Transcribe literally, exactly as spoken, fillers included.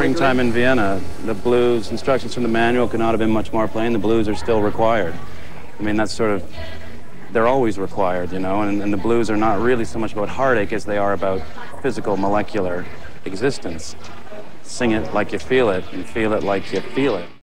Springtime in Vienna, the blues, instructions from the manual could not have been much more plain. The blues are still required. I mean, that's sort of, they're always required, you know, and, and the blues are not really so much about heartache as they are about physical, molecular existence. Sing it like you feel it, and feel it like you feel it.